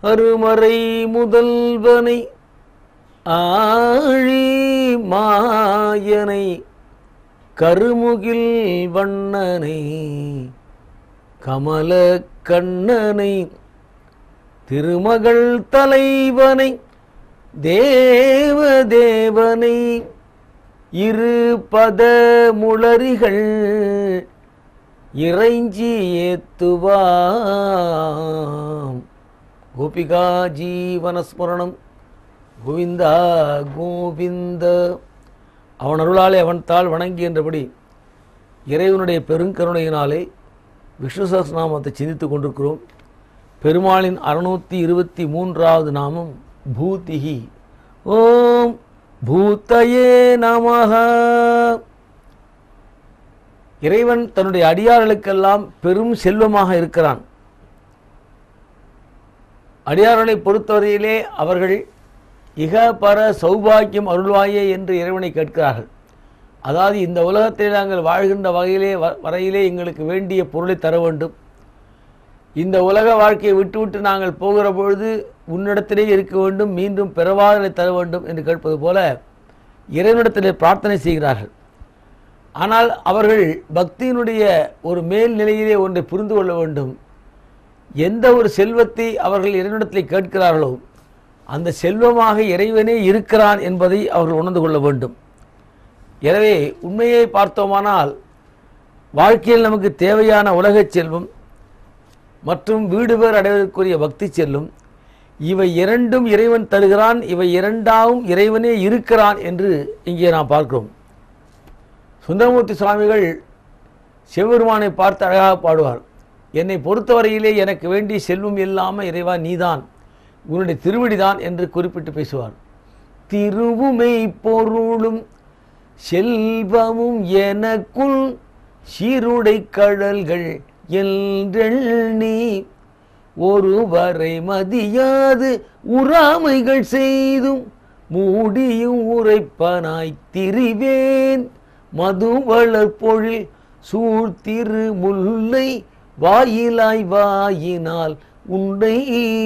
அருமறை முதல்வனை ஆழி மாயனை கருமுகில் வண்ணனை கமல கண்ணனை திருமகள் தலைவனை தேவதேவனை இரு பத முளரிகள் இறைஞ்சி ஏத்துவாம். கோபிகா ஜீவனஸ்மரணம் கோவிந்தா கோவிந்த. அவன் அருளாலே அவன் தாள் வணங்கி என்றபடி இறைவனுடைய பெருங்கருணையினாலே விஷ்ணு சஹஸ்ரநாமத்தை சிந்தித்துக் கொண்டிருக்கிறோம். பெருமாளின் 623வது நாமம் பூதிஹி. ஓம் பூதயே நமஹ. இறைவன் தன்னுடைய அடியார்களுக்கெல்லாம் பெரும் செல்வமாக இருக்கிறான். அடியார்களை பொறுத்தவரையிலே அவர்கள் இக பர சௌபாக்கியம் அருள்வாயே என்று இறைவனை கேட்கிறார்கள். அதாவது இந்த உலகத்தில் நாங்கள் வாழ்கின்ற வரையிலே எங்களுக்கு வேண்டிய பொருளை தர வேண்டும், இந்த உலக வாழ்க்கையை விட்டுவிட்டு நாங்கள் போகிற பொழுது உன்னிடத்திலே இருக்க வேண்டும், மீண்டும் பிறவாதலை தர வேண்டும் என்று கேட்பது போல இறைவனிடத்திலே பிரார்த்தனை செய்கிறார்கள். ஆனால் அவர்கள் பக்தியினுடைய ஒரு மேல் நிலையிலே ஒன்றை புரிந்து கொள்ள வேண்டும். எந்த ஒரு செல்வத்தை அவர்கள் இறைவனிடத்திலே கேட்கிறார்களோ அந்த செல்வமாக இறைவனே இருக்கிறான் என்பதை அவர்கள் உணர்ந்து கொள்ள வேண்டும். எனவே உண்மையை பார்த்தோமானால் வாழ்க்கையில் நமக்கு தேவையான உலகச் செல்வம் மற்றும் வீடு பேர் அடைவதற்குரிய பக்தி செல்லும், இவை இரண்டும் இறைவன் தருகிறான், இவை இரண்டாவும் இறைவனே இருக்கிறான் என்று இங்கே நாம் பார்க்கிறோம். சுந்தரமூர்த்தி சுவாமிகள் சிவபெருமானை பார்த்து அழகாக பாடுவார். என்னை பொறுத்தவரையிலே எனக்கு வேண்டிய செல்வம் இல்லாமல் இறைவா நீதான், உன்னுடைய திருவடிதான் என்று குறிப்பிட்டு பேசுவார். திருவுமை பொருளும் செல்வமும் எனக்குள் சீருடை கடல்கள் என்றெண்ணி ஒருவரை மதியாது உறாமைகள் செய்தும் மூடியும் உரைப்பனாய் திரிவேன் மதுவளர் பொழில் சூழ்த்திரு முல்லை வாயிலாய் வாயினால் உன்னை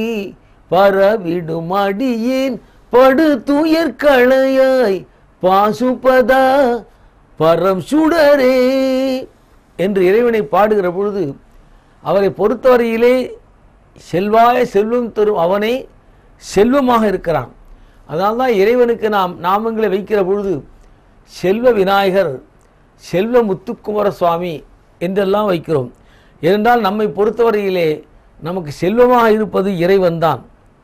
பரவிடும் அடியேன் படு துயர்களையாய் பாசுபதா பரம் சுடரே என்று இறைவனை பாடுகிற பொழுது அவரை பொறுத்தவரையிலே செல்வாய செல்வம் தரும் அவனே செல்வமாக இருக்கிறான். அதனால்தான் இறைவனுக்கு நாம் நாமங்களை வைக்கிற பொழுது செல்வ விநாயகர், செல்வ முத்துக்குமார சுவாமி என்றெல்லாம் வைக்கிறோம். ஏனென்றால் நம்மை பொறுத்தவரையிலே நமக்கு செல்வமாக இருப்பது இறைவன்தான்.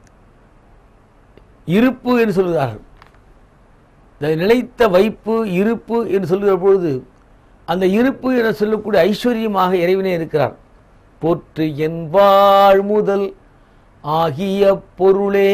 இருப்பு என்று சொல்கிறார்கள். நிலைத்த வைப்பு இருப்பு என்று சொல்கிற பொழுது அந்த இருப்பு என சொல்லக்கூடிய ஐஸ்வர்யமாக இறைவனே இருக்கிறார். போற்று என் வாழ் முதல் ஆகிய பொருளே.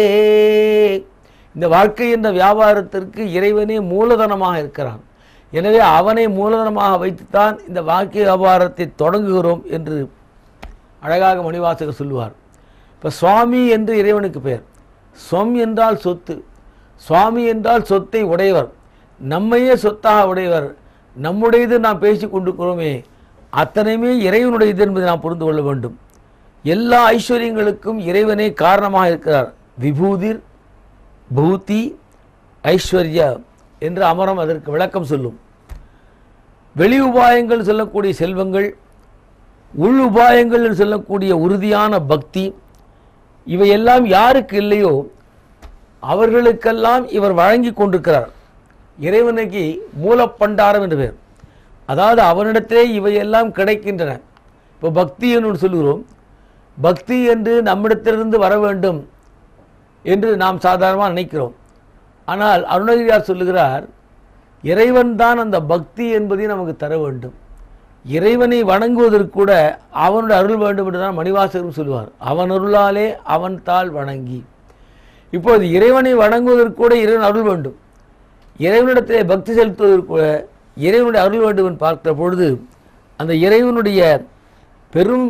இந்த வாழ்க்கை என்ற வியாபாரத்திற்கு இறைவனே மூலதனமாக இருக்கிறான். எனவே அவனை மூலதனமாக வைத்துத்தான் இந்த வாழ்க்கை வியாபாரத்தை தொடங்குகிறோம் என்று அழகாக மணிவாசகர் சொல்லுவார். இப்போ சுவாமி என்று இறைவனுக்கு பெயர். ஸ்வம் என்றால் சொத்து, சுவாமி என்றால் சொத்தை உடையவர், நம்மையே சொத்தாக உடையவர். நம்முடையது நாம் பேசி கொண்டிருக்கிறோமே அத்தனையுமே இறைவனுடையது என்பதை நாம் புரிந்து கொள்ள வேண்டும். எல்லா ஐஸ்வர்யங்களுக்கும் இறைவனே காரணமாக இருக்கிறார். விபூதிர் பூதி ஐஸ்வர்ய என்று அமரம் அதற்கு விளக்கம் சொல்லும். வெளி உபாயங்கள் சொல்லக்கூடிய செல்வங்கள், உள் உபாயங்கள் என்று சொல்லக்கூடிய உறுதியான பக்தி, இவையெல்லாம் யாருக்கு இல்லையோ அவர்களுக்கெல்லாம் இவர் வழங்கி கொண்டிருக்கிறார். இறைவனுக்கு மூலப்பண்டாரம் என்று பெயர். அதாவது அவனிடத்திலே இவையெல்லாம் கிடைக்கின்றன. இப்போ பக்தி என்று சொல்கிறோம். பக்தி என்று நம்மிடத்திலிருந்து வர வேண்டும் என்று நாம் சாதாரணமாக நினைக்கிறோம். ஆனால் அருணகிரியார் சொல்லுகிறார், இறைவன் தான் அந்த பக்தி என்பதை நமக்கு தர வேண்டும். இறைவனை வணங்குவதற்கு கூட அவனுடைய அருள் வேண்டும் என்று தான் மணிவாசகரும் சொல்லுவார். அவன் அருளாலே அவன் தாள் வணங்கி. இப்போது இறைவனை வணங்குவதற்கு கூட இறைவன் அருள் வேண்டும். இறைவனிடத்திலே பக்தி செலுத்துவதற்கு கூட இறைவனுடைய அருள் வேண்டும் என்று பார்க்கிற பொழுது அந்த இறைவனுடைய பெரும்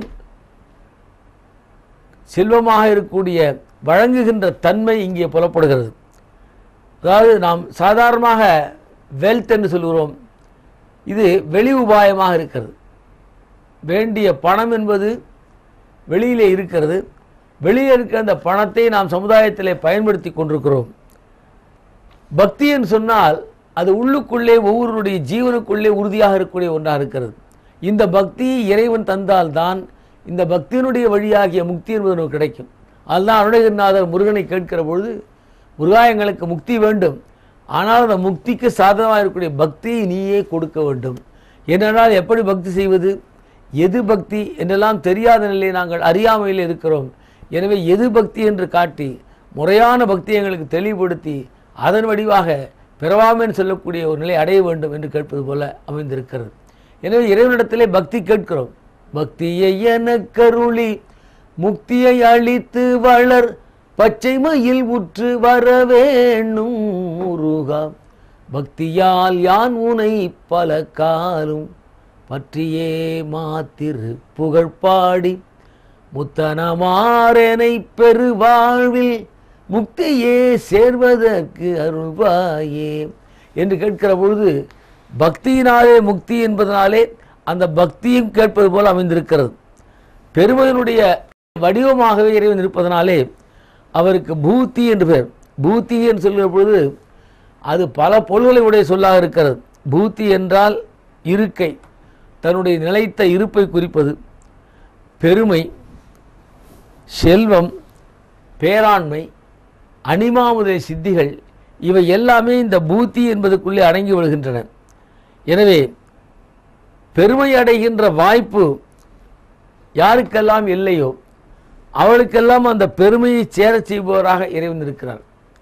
செல்வமாக இருக்கக்கூடிய வழங்குகின்ற தன்மை இங்கே புலப்படுகிறது. அதாவது நாம் சாதாரணமாக வெல்த் என்று சொல்கிறோம், இது வெளி உபாயமாக இருக்கிறது. வேண்டிய பணம் என்பது வெளியிலே இருக்கிறது. வெளியே இருக்கிற அந்த பணத்தை நாம் சமுதாயத்திலே பயன்படுத்தி கொண்டிருக்கிறோம். பக்தி என்று சொன்னால் அது உள்ளுக்குள்ளே ஒவ்வொருடைய ஜீவனுக்குள்ளே உறுதியாக இருக்கக்கூடிய ஒன்றாக இருக்கிறது. இந்த பக்தியை இறைவன் தந்தால்தான் இந்த பக்தியினுடைய வழியாகிய முக்தி என்பது நமக்கு கிடைக்கும். அதுதான் அருணகிரிநாதர் முருகனை கேட்கிற பொழுது, முருகா எங்களுக்கு முக்தி வேண்டும், ஆனால் அந்த முக்திக்கு சாதனமாக இருக்கக்கூடிய பக்தியை நீயே கொடுக்க வேண்டும். ஏனென்றால் எப்படி பக்தி செய்வது, எது பக்தி என்றெல்லாம் தெரியாத நிலையை நாங்கள் அறியாமையில் இருக்கிறோம். எனவே எது பக்தி என்று காட்டி முறையான பக்தியை எங்களுக்கு தெளிவுபடுத்தி அதன் வடிவாக பிறவாமைன்னு சொல்லக்கூடிய ஒரு நிலை அடைய வேண்டும் என்று கேட்பது போல அமைந்திருக்கிறது. எனவே இறைவனிடத்திலே பக்தி கேட்கிறோம். பக்தியை என கருளி முக்தியை அளித்து வளர் பச்சை மயில் உற்று வரவேணும் முருகா, பக்தியால் யான் உனை பல காலும் பற்றியே மாத்திரு புகழ்பாடி முத்தனமாறனை பெருவாழ்வில் முக்தியே சேர்வதற்கு அருள்வாயே என்று கேட்கிற பொழுது, பக்தியினாலே முக்தி என்பதனாலே அந்த பக்தியும் கேட்பது போல அமைந்திருக்கிறது. பெருமையினுடைய வடிவமாகவே இறைவன் இருப்பதனாலே அவருக்கு பூத்தி என்று பெயர். பூத்தி என்று சொல்கிற பொழுது அது பல பொருள்களை உடைய சொல்லாக இருக்கிறது. பூத்தி என்றால் இருக்கை, தன்னுடைய நிலைத்த இருப்பை குறிப்பது. பெருமை, செல்வம், பேராண்மை, அனிமாமுதலை சித்திகள் இவை எல்லாமே இந்த பூத்தி என்பதற்குள்ளே அடங்கி விடுகின்றன. எனவே பெருமை அடைகின்ற வாய்ப்பு யாருக்கெல்லாம் இல்லையோ அவளுக்கெல்லாம் அந்த பெருமையை சேரச் செய்பவராக இறைவன் இருக்கிறார்.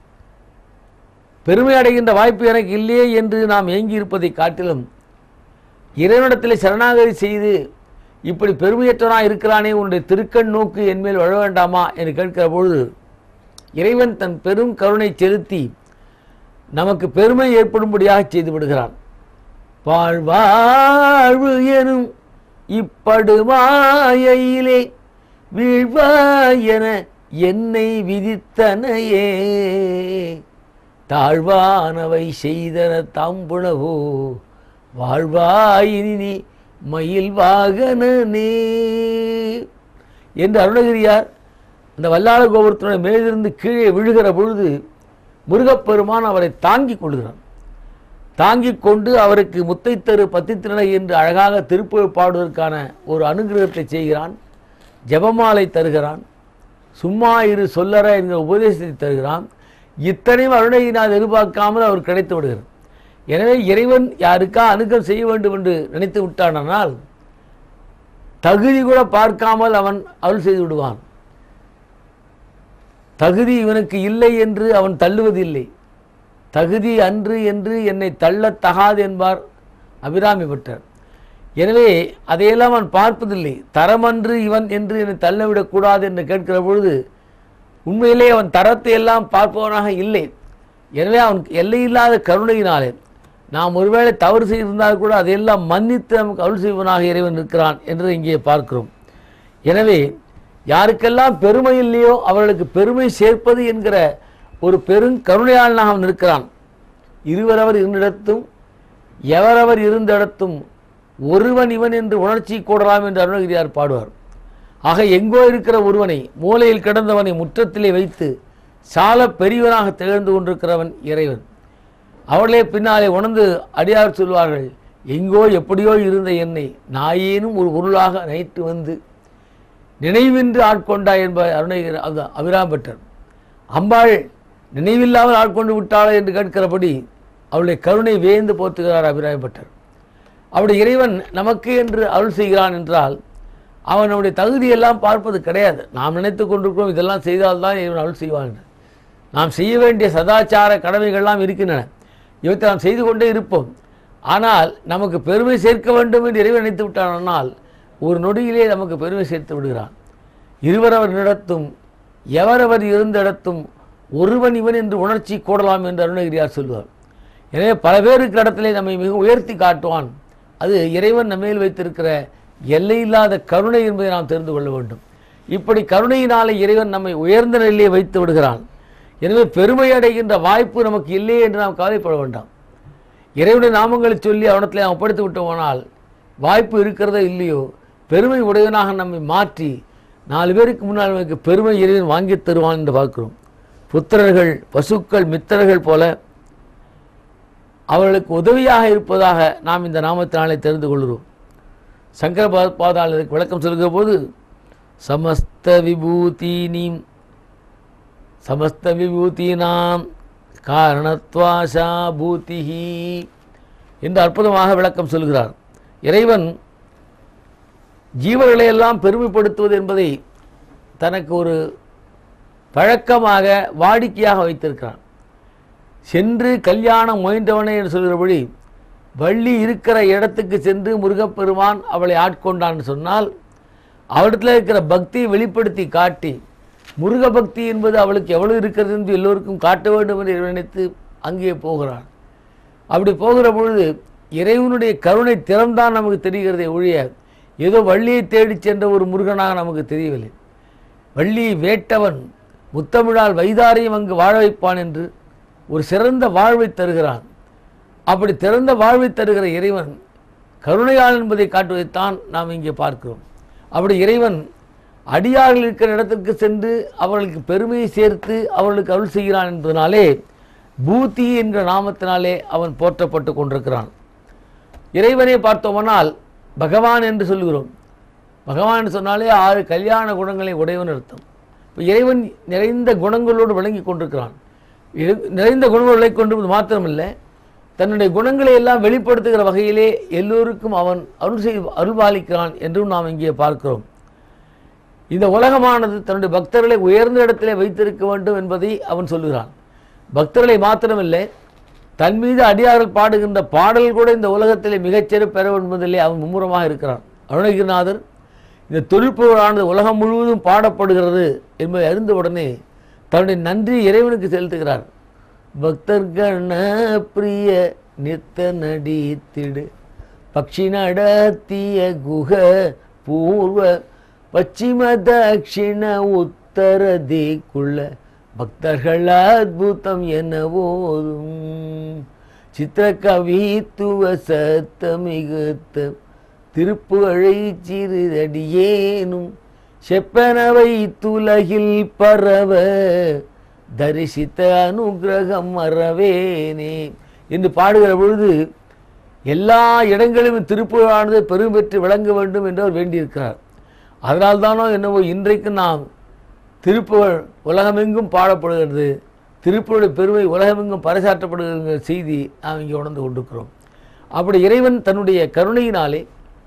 பெருமை அடைகின்ற வாய்ப்பு எனக்கு இல்லையே என்று நாம் ஏங்கி இருப்பதை காட்டிலும் இறைவனிடத்தில் சரணாகதி செய்து இப்படி பெருமையற்றவனாக இருக்கிறானே, உன்னுடைய திருக்கண் நோக்கு என்மேல் வழ வேண்டாமா என்று கேட்கிற பொழுது இறைவன் தன் பெரும் கருணை செலுத்தி நமக்கு பெருமை ஏற்படும்படியாக செய்து விடுகிறான். வாழ்வாழ்வு எனும் இப்படுமாயிலே வீழ்வாயென என்னை விதித்தனையே, தாழ்வானவை செய்தன தாம்புணவோ வாழ்வாயினி மயில் வாகனனே என்று அருணகிரியார் அந்த வல்லாள கோபுரத்தினுடைய மேலிருந்து கீழே விழுகிற பொழுது முருகப்பெருமான் அவரை தாங்கிக் கொள்கிறான். தாங்கிக் கொண்டு அவருக்கு முத்தைத்தரு பத்தித்திரணை என்று அழகாக திருப்புகழ் பாடுவதற்கான ஒரு அனுகிரகத்தை செய்கிறான். ஜபமாலை தருகிறான். சும்மா இரு சொல்லற என்கிற உபதேசத்தை தருகிறான். இத்தனையும் அருணகிரிநாதர் எதிர்பார்க்காமல் அவர் கிடைத்து விடுகிறார். எனவே இறைவன் யாருக்கா அனுகிரகம் செய்ய வேண்டும் என்று நினைத்து விட்டானால் தகுதி கூட பார்க்காமல் அவன் அருள் செய்து விடுவான். தகுதி இவனுக்கு இல்லை என்று அவன் தள்ளுவதில்லை. தகுதி அன்று என்று என்னை தள்ளத்தகாது என்பார் அபிராமி பட்டர். எனவே அதையெல்லாம் அவன் பார்ப்பதில்லை. தரமன்று இவன் என்று என்னை தள்ளவிடக்கூடாது என்று கேட்கிற பொழுது உண்மையிலே அவன் தரத்தை எல்லாம் பார்ப்பவனாக இல்லை. எனவே அவன் எல்லையில்லாத கருணையினாலே நாம் ஒருவேளை தவறு செய்திருந்தால் கூட அதையெல்லாம் மன்னித்து நமக்கு அருள் செய்வனாக இறைவன் இருக்கிறான் என்று இங்கே பார்க்கிறோம். எனவே யாருக்கெல்லாம் பெருமை இல்லையோ அவர்களுக்கு பெருமை சேர்ப்பது என்கிற ஒரு பெருங்கருணையாளனாக அவன் இருக்கிறான். இருவரவர் இருந்திடத்தும் எவரவர் இருந்த இடத்தும் ஒருவன் இவன் என்று உணர்ச்சி கூடலாம் என்று அருணகிரியார் பாடுவார். ஆக எங்கோ இருக்கிற ஒருவனை, மூலையில் கிடந்தவனை முற்றத்திலே வைத்து சால பெரியவனாக திகழ்ந்து கொண்டிருக்கிறவன் இறைவன். அவர்களே பின்னாலே உணர்ந்து அடியார் சொல்வார்கள், எங்கோ எப்படியோ இருந்த என்னை நாயேனும் ஒரு பொருளாக நைட்டு வந்து நினைவின்றி ஆட்கொண்டாய் என்ப அருணகிரி அபிராமி பட்டர். அம்பாள் நினைவில்லாமல் ஆட்கொண்டு விட்டாளா என்று கேட்கிறபடி அவளுடைய கருணை வேந்து போற்றுகிறார் அபிராமி பட்டர். அவருடைய இறைவன் நமக்கு என்று அருள் செய்கிறான் என்றால் அவன் நம்முடைய தகுதியெல்லாம் பார்ப்பது கிடையாது. நாம் நினைத்து கொண்டிருக்கிறோம் இதெல்லாம் செய்தால்தான் இறைவன் அருள் செய்வான். நாம் செய்ய வேண்டிய சதாச்சார கடமைகள்லாம் இருக்கின்றன. இவற்றை நாம் செய்து கொண்டே இருப்போம். ஆனால் நமக்கு பெருமை சேர்க்க வேண்டும் என்று இறைவன் நினைத்து விட்டானால் ஒரு நொடியிலே நமக்கு பெருமை சேர்த்து விடுகிறான். இருவரவர் இடத்தும் எவரவர் இருந்த இடத்தும் ஒருவன் இவன் என்று உணர்ச்சி கூடலாம் என்று அருணகிரியார் சொல்வார். எனவே பல பேருக்கு இடத்திலே நம்மை மிக உயர்த்தி காட்டுவான். அது இறைவன் நம்மேல் வைத்திருக்கிற எல்லையில்லாத கருணை என்பதை நாம் தெரிந்து கொள்ள வேண்டும். இப்படி கருணையினாலே இறைவன் நம்மை உயர்ந்த நிலையிலே வைத்து விடுகிறான். எனவே பெருமை அடைகின்ற வாய்ப்பு நமக்கு இல்லையே என்று நாம் கவலைப்பட வேண்டாம். இறைவனுடைய நாமங்களை சொல்லி அவனத்திலே நாம் ஒப்படைத்து விட்டோமானால் வாய்ப்பு இருக்கிறதோ இல்லையோ பெருமை உடையவனாக நம்மை மாற்றி 4 பேருக்கு முன்னால் நமக்கு பெருமை இறைவன் வாங்கி தருவான் என்று பார்க்கிறோம். புத்திரர்கள் பசுக்கள் மித்திரர்கள் போல அவர்களுக்கு உதவியாக இருப்பதாக நாம் இந்த நாமத்தினாலே தெரிந்து கொள்கிறோம். சங்கர பாதால் இதற்கு விளக்கம் சொல்கிற போது சமஸ்த விபூதினாம் காரணத்வாசா பூதிஹி என்று அற்புதமாக விளக்கம் சொல்கிறார். இறைவன் ஜீவர்களை எல்லாம் பெருமைப்படுத்துவது என்பதை தனக்கு ஒரு பழக்கமாக வாடிக்கையாக வைத்திருக்கிறான். சென்று கல்யாணம் முயன்றவனே என்று சொல்கிறபடி வள்ளி இருக்கிற இடத்துக்கு சென்று முருகப்பெருமான் அவளை ஆட்கொண்டான்னு சொன்னால் அவரிடத்தில் இருக்கிற பக்தியை வெளிப்படுத்தி காட்டி முருக பக்தி என்பது அவளுக்கு எவ்வளவு இருக்கிறது என்று எல்லோருக்கும் காட்ட வேண்டும் என்று நினைத்து அங்கே போகிறான். அப்படி போகிற பொழுது இறைவனுடைய கருணை திறம்தான் நமக்கு தெரிகிறதே ஒழிய ஏதோ வள்ளியை தேடி சென்ற ஒரு முருகனாக நமக்கு தெரியவில்லை. வள்ளியை வேட்டவன் முத்தமிழால் வைதாரையும் அங்கு வாழ வைப்பான் என்று ஒரு சிறந்த வாழ்வை தருகிறான். அப்படி சிறந்த வாழ்வை தருகிற இறைவன் கருணையால் என்பதை காட்டுவதைத்தான் நாம் இங்கே பார்க்கிறோம். அப்படி இறைவன் அடியார்கள் இருக்கிற இடத்திற்கு சென்று அவர்களுக்கு பெருமையை சேர்த்து அவர்களுக்கு அருள் செய்கிறான் என்பதனாலே பூதி என்கிற நாமத்தினாலே அவன் போற்றப்பட்டு கொண்டிருக்கிறான். இறைவனை பார்த்தோமானால் பகவான் என்று சொல்கிறோம். பகவான் என்று சொன்னாலே 6 கல்யாண குணங்களை உடையவன் அர்த்தம். இப்போ இறைவன் நிறைந்த குணங்களோடு விளங்கி கொண்டிருக்கிறான். நிறைந்த குணங்களை கொண்டு மாத்திரமில்லை, தன்னுடைய குணங்களை எல்லாம் வெளிப்படுத்துகிற வகையிலே எல்லோருக்கும் அவன் அருள்பாலிக்கிறான் என்றும் நாம் இங்கே பார்க்கிறோம். இந்த உலகமானது தன்னுடைய பக்தர்களை உயர்ந்த இடத்திலே வைத்திருக்க வேண்டும் என்பதை அவன் சொல்லுகிறான். பக்தர்களை மாத்திரமில்லை, தன் மீது அடியார்கள் பாடுகின்ற பாடல் கூட இந்த உலகத்திலே மிகச்சிறப்பு பெற என்பதிலே அவன் மும்முரமாக இருக்கிறான். அருணகிரிநாதர் இந்த தொழிற்பொருளானது உலகம் முழுவதும் பாடப்படுகிறது என்பதை அறிந்தவுடனே தன்னுடைய நன்றி இறைவனுக்கு செலுத்துகிறார். பக்தர்கண பிரிய நித்த நடித்திடு பக்ஷி நடத்திய குக பூர்வ பச்சிம தட்சிண உத்தர திக்குள்ள பக்தர்கள் அத்புதம் என ஓதும் சித்திர கவித்துவ சத்த மிகுத்த திருப்புகழை சிறிதடியேனும் செப்பனவை துலகில் பரவ தரிசித்த அனுகிரகம் மறவேனே என்று பாடுகிற பொழுது எல்லா இடங்களிலும் திருப்புகழானது பெருமை பெற்று விளங்க வேண்டும் என்று அவர் வேண்டியிருக்கிறார். அதனால்தானோ என்னவோ இன்றைக்கு நாம் திருப்புகழ் உலகமெங்கும் பாடப்படுகிறது, திருப்புகழுடைய பெருமை உலகமெங்கும் பறைசாற்றப்படுகிற செய்தி நாம் இங்கே உணர்ந்து கொண்டிருக்கிறோம். அப்படி இறைவன் தன்னுடைய கருணையினாலே,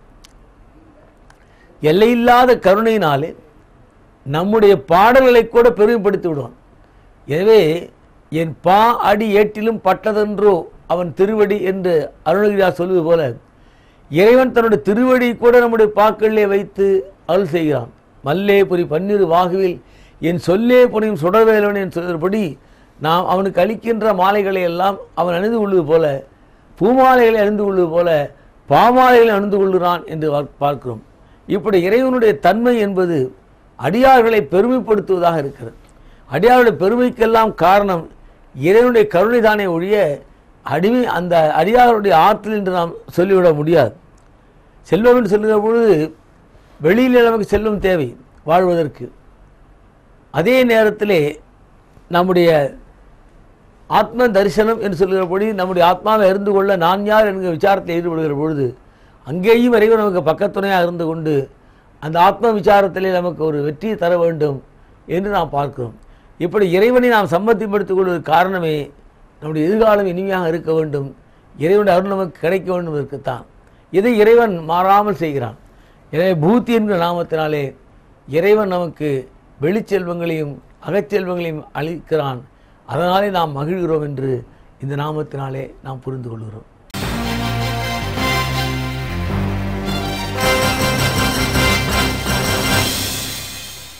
எல்லையில்லாத கருணையினாலே நம்முடைய பாடல்களை கூட பெருமைப்படுத்தி விடுவான். எனவே என் பா அடி ஏட்டிலும் பட்டதென்றோ அவன் திருவடி என்று அருணகிரியார் சொல்வது போல இறைவன் தன்னுடைய திருவடி கூட நம்முடைய பாக்களிலே வைத்து அருள் செய்கிறான். மல்லே புரி பன்னிரு வாகுவில் என் சொல்லே புரியும் சுடர்வேலவன் என்று சொல்கிறபடி நாம் அவனுக்கு அளிக்கின்ற மாலைகளை எல்லாம் அவன் அணிந்து கொள்வது போல, பூமாலைகளை அணிந்து கொள்வது போல பாமாலைகளை அணிந்து கொள்கிறான் என்று பார்க்கிறோம். இப்படி இறைவனுடைய தன்மை என்பது அடியார்களை பெருமைப்படுத்துவதாக இருக்கிறது. அடியாருடைய பெருமைக்கெல்லாம் காரணம் இறைவனுடைய கருணை தானே ஒழிய அந்த அடியாருடைய ஆற்றல் என்று நாம் சொல்லிவிட முடியாது. செல்வம் என்று சொல்லுகிற பொழுது வெளியில் நமக்கு செல்வம் தேவை வாழ்வதற்கு. அதே நேரத்திலே நம்முடைய ஆத்ம தரிசனம் என்று சொல்கிறபடி நம்முடைய ஆத்மாவை அறிந்து கொள்ள நான் யார் என்கிற விசாரத்தில் ஈடுபடுகிற பொழுது அங்கேயும் இறைவன் நமக்கு பக்கத்துணையாக இருந்து கொண்டு அந்த ஆத்ம விசாரத்திலே நமக்கு ஒரு வெற்றியை தர வேண்டும் என்று நாம் பார்க்கிறோம். இப்படி இறைவனை நாம் சம்மதிப்படுத்திக் கொள்வதற்கு காரணமே நம்முடைய எதிர்காலம் இனிமையாக இருக்க வேண்டும், இறைவனுடைய அருள் நமக்கு கிடைக்க வேண்டும் இதற்குத்தான். இதை இறைவன் மாறாமல் செய்கிறான். எனவே பூத்தி என்கிற நாமத்தினாலே இறைவன் நமக்கு வெளிச்செல்வங்களையும் அகச்செல்வங்களையும் அளிக்கிறான். அதனாலே நாம் மகிழ்கிறோம் என்று இந்த நாமத்தினாலே நாம் புரிந்து கொள்கிறோம்.